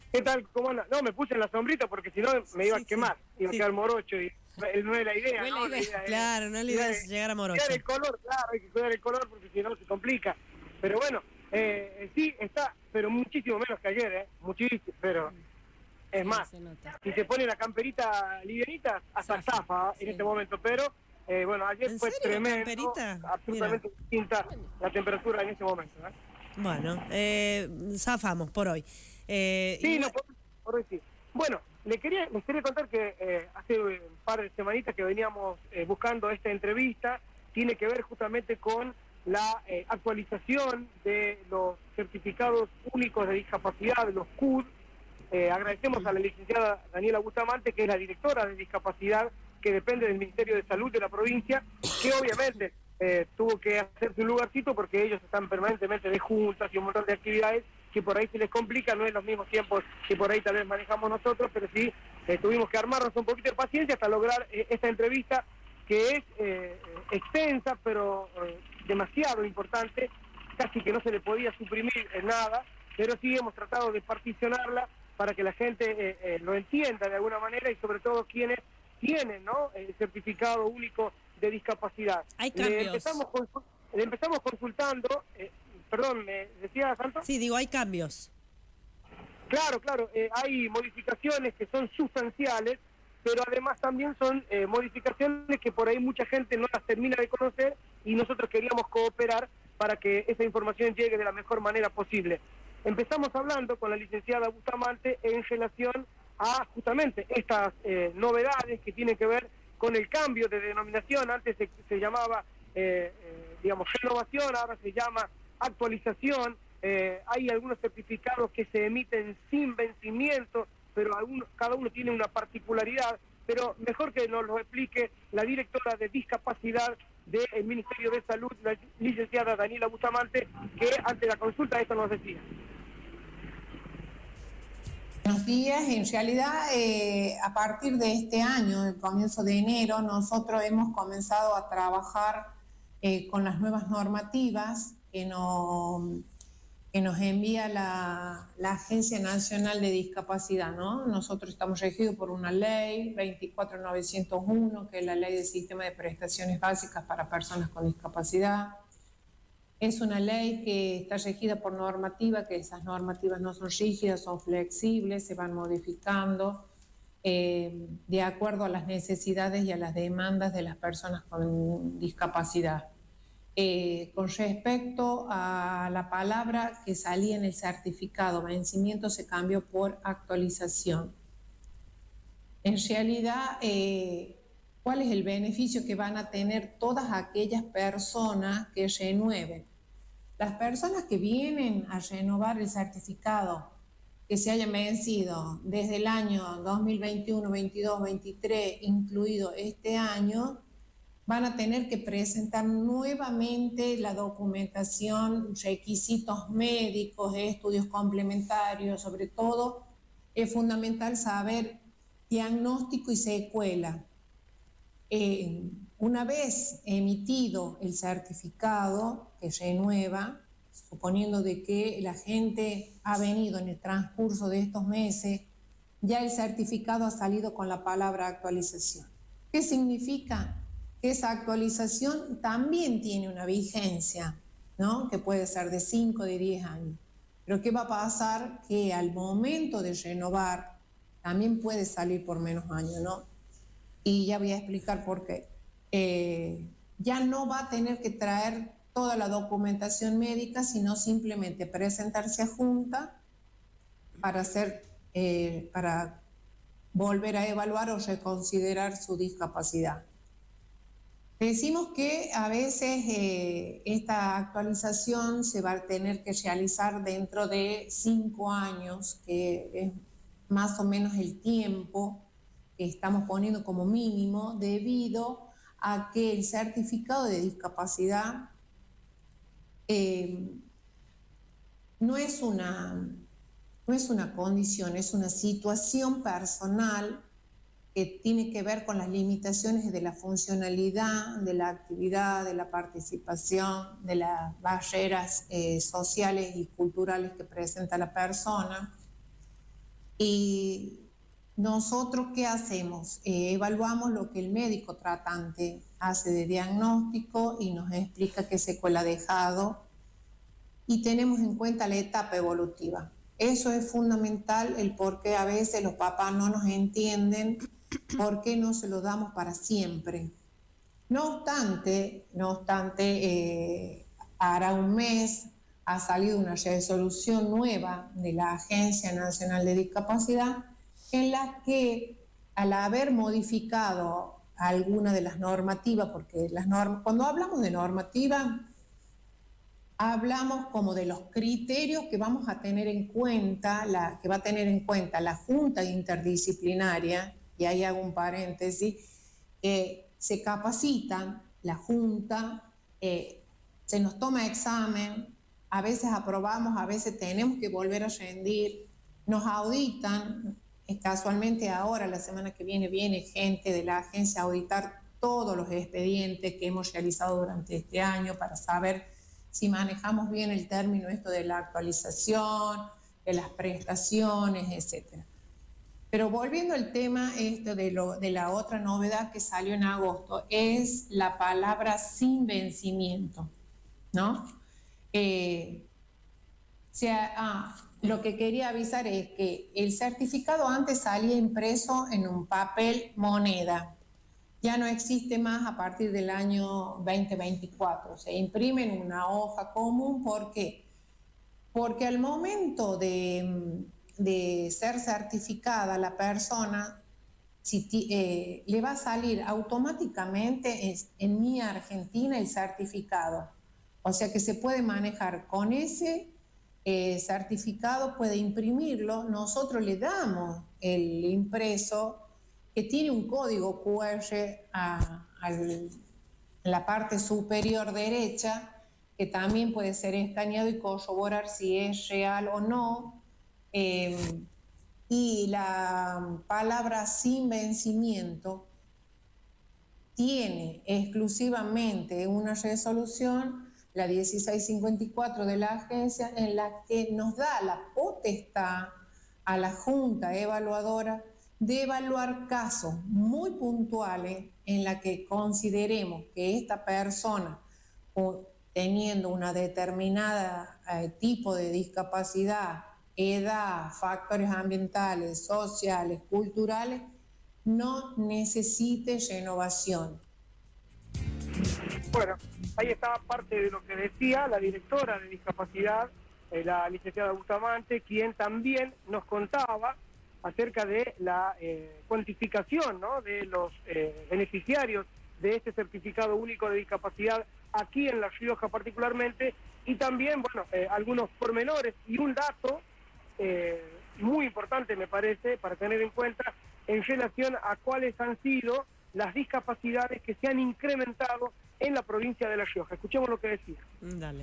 ¿Qué tal? ¿Cómo anda? No, me puse en la sombrita porque si no me iba a Sí, quemar, iba a quedar morocho y no es la idea, No es la ¿no? La idea, idea es claro, no es la idea es llegar a cuidar morocho. el color, claro, hay que cuidar el color porque si no se complica. Pero bueno, sí, está, pero muchísimo menos que ayer, muchísimo, pero es Sí, más, se nota. si se pone la camperita livianita, hasta Zafa, zafa en este sí. momento, pero bueno, ayer ¿En fue serio, tremendo, camperita? Mira, absolutamente distinta la temperatura en este momento, ¿eh? bueno, zafamos por hoy. Sí, no, por hoy sí. Bueno, les quería contar que hace un par de semanitas que veníamos buscando esta entrevista, tiene que ver justamente con la actualización de los certificados únicos de discapacidad, de los CUD. Agradecemos a la licenciada Daniela Bustamante, que es la directora de discapacidad, que depende del Ministerio de Salud de la provincia, que obviamente tuvo que hacerse un lugarcito porque ellos están permanentemente de juntas y un montón de actividades que por ahí se les complica, no es los mismos tiempos que por ahí tal vez manejamos nosotros, pero sí tuvimos que armarnos un poquito de paciencia hasta lograr esta entrevista que es extensa, pero demasiado importante, casi que no se le podía suprimir nada, pero sí hemos tratado de particionarla para que la gente lo entienda de alguna manera y sobre todo quienes tienen, ¿no?, el certificado único de discapacidad. hay Le cambios. empezamos consultando, perdón, ¿me decía Santo? Sí, digo, hay cambios. Claro, claro, hay modificaciones que son sustanciales, pero además también son modificaciones que por ahí mucha gente no las termina de conocer y nosotros queríamos cooperar para que esa información llegue de la mejor manera posible. Empezamos hablando con la licenciada Bustamante en relación a justamente estas novedades que tienen que ver con el cambio de denominación. Antes se llamaba, digamos, renovación, ahora se llama actualización. Hay algunos certificados que se emiten sin vencimiento, pero cada uno tiene una particularidad, pero mejor que nos lo explique la directora de discapacidad del Ministerio de Salud, la licenciada Daniela Bustamante, que ante la consulta esto nos decía. Buenos días. En realidad, a partir de este año, el comienzo de enero, nosotros hemos comenzado a trabajar con las nuevas normativas que nos envía la Agencia Nacional de Discapacidad, ¿no? Nosotros estamos regidos por una ley 24901, que es la Ley del Sistema de Prestaciones Básicas para Personas con Discapacidad. Es una ley que está regida por normativa, que esas normativas no son rígidas, son flexibles, se van modificando de acuerdo a las necesidades y a las demandas de las personas con discapacidad. Con respecto a la palabra que salía en el certificado, vencimiento se cambió por actualización. En realidad, ¿cuál es el beneficio que van a tener todas aquellas personas que renueven? Las personas que vienen a renovar el certificado que se hayan vencido desde el año 2021, 22, 23, incluido este año, van a tener que presentar nuevamente la documentación, requisitos médicos, estudios complementarios, sobre todo es fundamental saber diagnóstico y secuela. Una vez emitido el certificado que renueva, suponiendo de que la gente ha venido en el transcurso de estos meses, ya el certificado ha salido con la palabra actualización. ¿Qué significa? Que esa actualización también tiene una vigencia, ¿no?, que puede ser de 5, de 10 años. Pero ¿qué va a pasar? Que al momento de renovar también puede salir por menos años, ¿no? Y ya voy a explicar por qué. Ya no va a tener que traer toda la documentación médica, sino simplemente presentarse a junta para para volver a evaluar o reconsiderar su discapacidad. Decimos que a veces esta actualización se va a tener que realizar dentro de 5 años, que es más o menos el tiempo que estamos poniendo como mínimo, debido a que el certificado de discapacidad no es una condición, es una situación personal que tiene que ver con las limitaciones de la funcionalidad, de la actividad, de la participación, de las barreras sociales y culturales que presenta la persona. Y nosotros, ¿qué hacemos? Evaluamos lo que el médico tratante hace de diagnóstico y nos explica qué secuela ha dejado, y tenemos en cuenta la etapa evolutiva. Eso es fundamental, el por qué a veces los papás no nos entienden, por qué no se lo damos para siempre. No obstante, hará un mes ha salido una resolución nueva de la Agencia Nacional de Discapacidad en la que, al haber modificado alguna de las normativas, porque cuando hablamos de normativa, hablamos como de los criterios que vamos a tener en cuenta, que va a tener en cuenta la Junta Interdisciplinaria, y ahí hago un paréntesis, se capacitan, la Junta, se nos toma examen, a veces aprobamos, a veces tenemos que volver a rendir, nos auditan, casualmente ahora, la semana que viene gente de la agencia a auditar todos los expedientes que hemos realizado durante este año para saber si manejamos bien el término esto de la actualización, de las prestaciones, etc. Pero volviendo al tema esto de la otra novedad que salió en agosto, es la palabra sin vencimiento, ¿no? Lo que quería avisar es que el certificado antes salía impreso en un papel moneda. Ya no existe más a partir del año 2024. Se imprime en una hoja común. ¿Por qué? Porque al momento de ser certificada la persona, le va a salir automáticamente en Mi Argentina el certificado. O sea que se puede manejar con ese certificado, puede imprimirlo. Nosotros le damos el impreso que tiene un código QR en la parte superior derecha, que también puede ser escaneado y corroborar si es real o no. Y la palabra sin vencimiento tiene exclusivamente una resolución, la 1654 de la agencia, en la que nos da la potestad a la Junta Evaluadora de evaluar casos muy puntuales en la que consideremos que esta persona, teniendo una determinada tipo de discapacidad, edad, factores ambientales, sociales, culturales, no necesite renovación. Bueno, ahí está parte de lo que decía la directora de discapacidad, la licenciada Bustamante, quien también nos contaba acerca de la cuantificación, ¿no?, de los beneficiarios de este certificado único de discapacidad aquí en La Rioja particularmente, y también, bueno, algunos pormenores y un dato muy importante, me parece, para tener en cuenta en relación a cuáles han sido las discapacidades que se han incrementado en la provincia de La Rioja. Escuchemos lo que decía. Dale.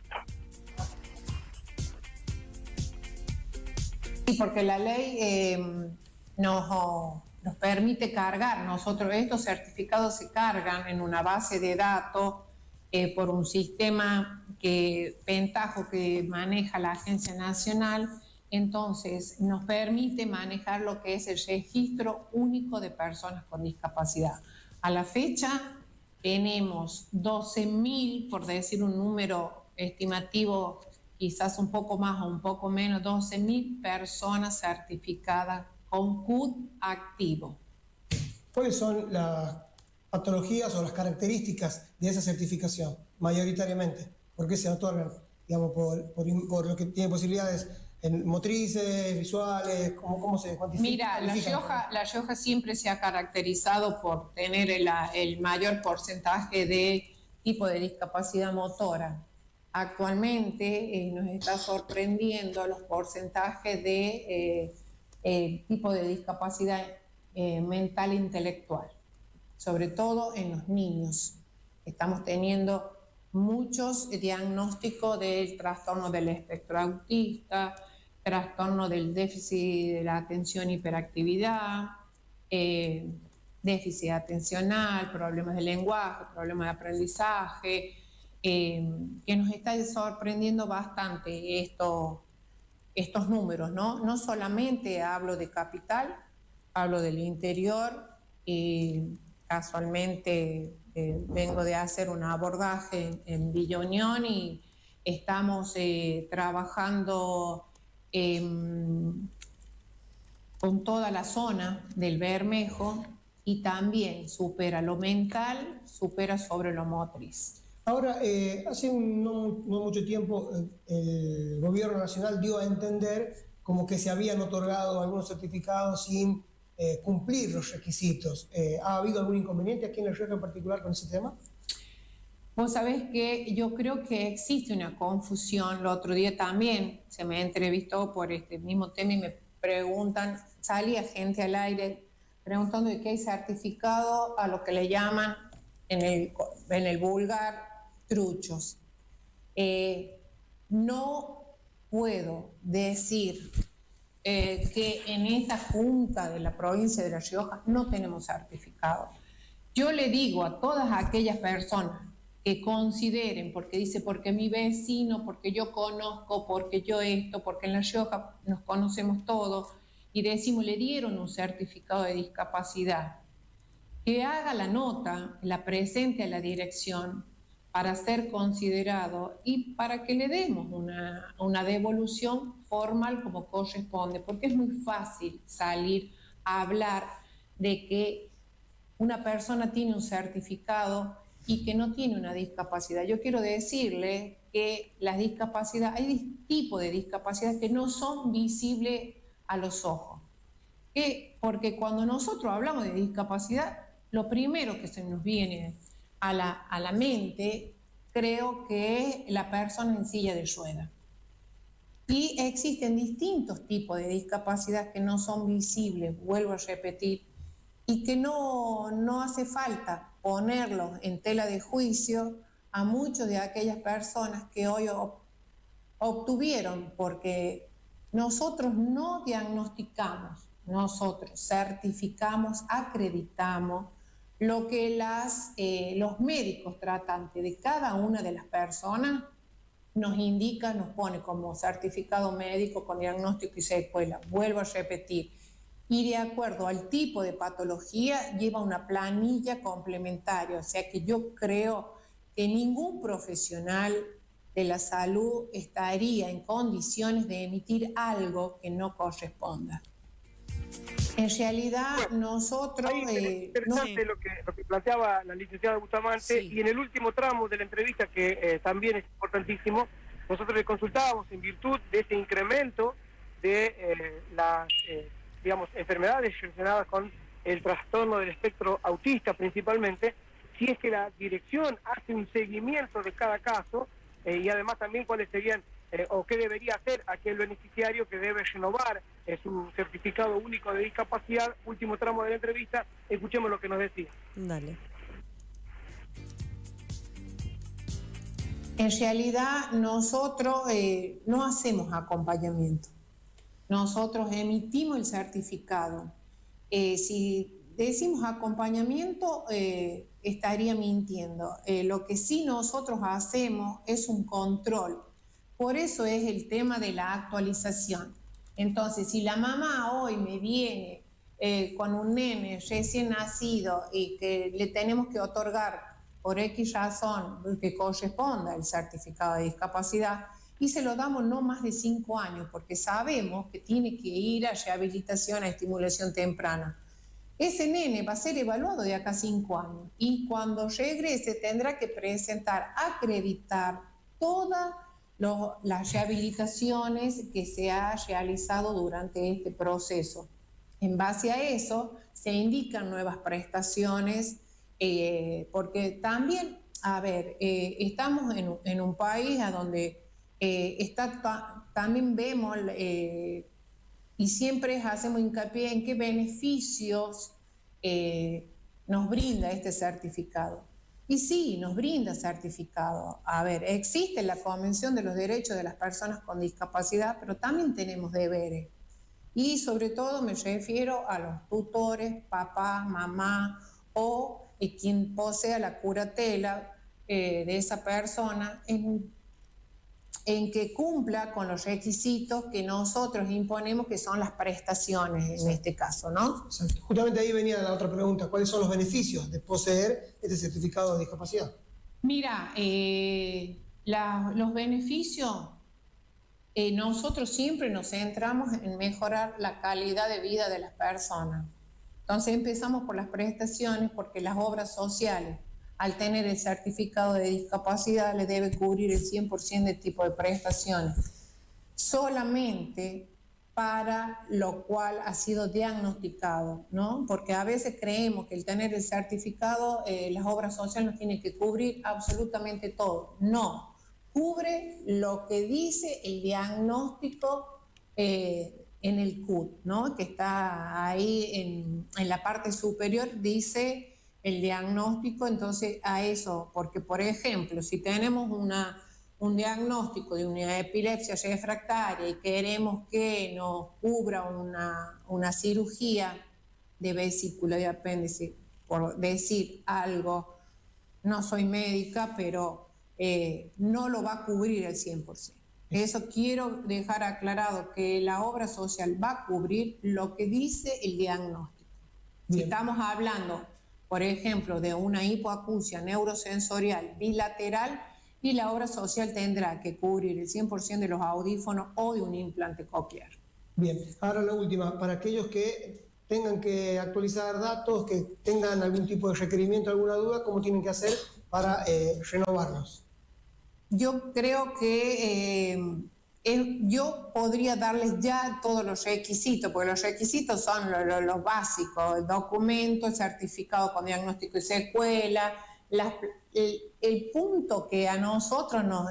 Sí, porque la ley nos permite cargar. Nosotros estos certificados se cargan en una base de datos por un sistema ventajo que maneja la Agencia Nacional. Entonces, nos permite manejar lo que es el registro único de personas con discapacidad. A la fecha tenemos 12.000, por decir un número estimativo, quizás un poco más o un poco menos, 12.000 personas certificadas con CUT activo. ¿Cuáles son las patologías o las características de esa certificación, mayoritariamente? ¿Por qué se otorgan? Digamos, por lo que tiene posibilidades motrices, visuales, ¿cómo se cuantifica? Mira, La Rioja siempre se ha caracterizado por tener el mayor porcentaje de tipo de discapacidad motora. Actualmente nos está sorprendiendo los porcentajes de tipo de discapacidad mental e intelectual, sobre todo en los niños. Estamos teniendo muchos diagnósticos del trastorno del espectro autista, trastorno del déficit de la atención y hiperactividad, déficit atencional, problemas de lenguaje, problemas de aprendizaje, que nos está sorprendiendo bastante estos números, ¿no? No solamente hablo de capital, hablo del interior y casualmente vengo de hacer un abordaje en Villa Unión y estamos trabajando con toda la zona del Bermejo y también supera lo mental, supera sobre lo motriz. Ahora, hace no mucho tiempo el gobierno nacional dio a entender como que se habían otorgado algunos certificados sin cumplir los requisitos. ¿Ha habido algún inconveniente aquí en La Rioja en particular con ese tema? Vos sabés que yo creo que existe una confusión. El otro día también se me entrevistó por este mismo tema y me preguntan, salía gente al aire preguntando de qué hay certificado a lo que le llaman en el vulgar truchos. No puedo decir que en esta junta de la provincia de La Rioja no tenemos certificado. Yo le digo a todas aquellas personas que consideren, porque dice, porque mi vecino, porque yo conozco, porque yo esto, porque en La Rioja nos conocemos todos, y decimos, le dieron un certificado de discapacidad, que haga la nota, la presente a la dirección para ser considerado y para que le demos una devolución formal como corresponde, porque es muy fácil salir a hablar de que una persona tiene un certificado y que no tiene una discapacidad. Yo quiero decirle que las discapacidades, hay tipos de discapacidad que no son visibles a los ojos. Porque cuando nosotros hablamos de discapacidad, lo primero que se nos viene a la mente, creo que es la persona en silla de ruedas. Y existen distintos tipos de discapacidad que no son visibles, vuelvo a repetir, y que no hace falta ponerlos en tela de juicio a muchas de aquellas personas que hoy obtuvieron, porque nosotros no diagnosticamos, nosotros certificamos, acreditamos lo que los médicos tratantes de cada una de las personas nos indican, nos pone como certificado médico con diagnóstico y secuela. Vuelvo a repetir. Y de acuerdo al tipo de patología lleva una planilla complementaria. O sea que yo creo que ningún profesional de la salud estaría en condiciones de emitir algo que no corresponda. En realidad, bueno, nosotros... interesante lo que planteaba la licenciada Bustamante, sí. Y en el último tramo de la entrevista, que también es importantísimo, nosotros le consultábamos en virtud de ese incremento de las digamos, enfermedades relacionadas con el trastorno del espectro autista principalmente, si es que la dirección hace un seguimiento de cada caso y además también cuáles serían o qué debería hacer aquel beneficiario que debe renovar su certificado único de discapacidad. Último tramo de la entrevista, escuchemos lo que nos decía. Dale. En realidad nosotros no hacemos acompañamiento. Nosotros emitimos el certificado. Si decimos acompañamiento, estaría mintiendo. Lo que sí nosotros hacemos es un control. Por eso es el tema de la actualización. Entonces, si la mamá hoy me viene con un nene recién nacido y que le tenemos que otorgar por X razón que corresponda el certificado de discapacidad, y se lo damos no más de 5 años, porque sabemos que tiene que ir a rehabilitación, a estimulación temprana. Ese nene va a ser evaluado de acá a 5 años y cuando regrese tendrá que presentar, acreditar todas las rehabilitaciones que se ha realizado durante este proceso. En base a eso se indican nuevas prestaciones, porque también, a ver, estamos en un país a donde también vemos y siempre hacemos hincapié en qué beneficios nos brinda este certificado. Y sí, nos brinda certificado. A ver, existe la Convención de los Derechos de las Personas con Discapacidad, pero también tenemos deberes. Y sobre todo me refiero a los tutores, papá, mamá o quien posea la curatela de esa persona en que cumpla con los requisitos que nosotros imponemos, que son las prestaciones en este caso, ¿no? Exacto. Justamente ahí venía la otra pregunta, ¿cuáles son los beneficios de poseer este certificado de discapacidad? Mira, los beneficios, nosotros siempre nos centramos en mejorar la calidad de vida de las personas. Entonces empezamos por las prestaciones, porque las obras sociales, al tener el certificado de discapacidad, le debe cubrir el 100% del tipo de prestaciones, solamente para lo cual ha sido diagnosticado, ¿no? Porque a veces creemos que el tener el certificado, las obras sociales nos tienen que cubrir absolutamente todo. No, cubre lo que dice el diagnóstico en el CUT, ¿no? Que está ahí en la parte superior, dice el diagnóstico. Entonces a eso, porque por ejemplo, si tenemos un diagnóstico de una epilepsia refractaria y queremos que nos cubra una cirugía de vesícula de apéndice, por decir algo, no soy médica, pero no lo va a cubrir al 100%. Eso quiero dejar aclarado, que la obra social va a cubrir lo que dice el diagnóstico. Bien. Si estamos hablando, por ejemplo, de una hipoacusia neurosensorial bilateral, y la obra social tendrá que cubrir el 100% de los audífonos o de un implante coclear. Bien, ahora la última, para aquellos que tengan que actualizar datos, que tengan algún tipo de requerimiento, alguna duda, ¿cómo tienen que hacer para renovarlos? Yo creo que yo podría darles ya todos los requisitos, porque los requisitos son los básicos: el documento, el certificado con diagnóstico y secuela. El punto que a nosotros nos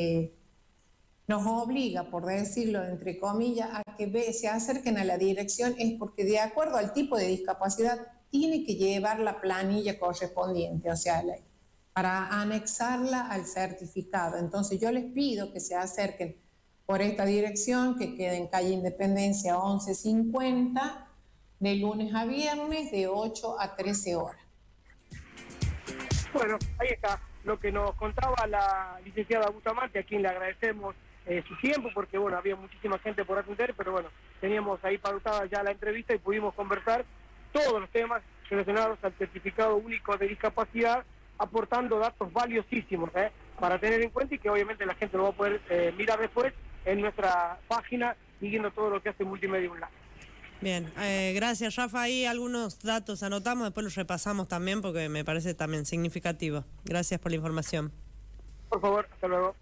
obliga, por decirlo entre comillas, a que se acerquen a la dirección es porque, de acuerdo al tipo de discapacidad, tiene que llevar la planilla correspondiente, o sea, para anexarla al certificado. Entonces yo les pido que se acerquen por esta dirección, que queda en calle Independencia 1150, de lunes a viernes, de 8 a 13 horas. Bueno, ahí está lo que nos contaba la licenciada Bustamante, a quien le agradecemos su tiempo, porque bueno, había muchísima gente por atender, pero bueno, teníamos ahí pautada ya la entrevista y pudimos conversar todos los temas relacionados al certificado único de discapacidad, aportando datos valiosísimos para tener en cuenta, y que obviamente la gente lo va a poder mirar después en nuestra página, siguiendo todo lo que hace Multimedia Online. Bien, gracias Rafa. Ahí algunos datos anotamos, después los repasamos también porque me parece también significativo. Gracias por la información. Por favor, hasta luego.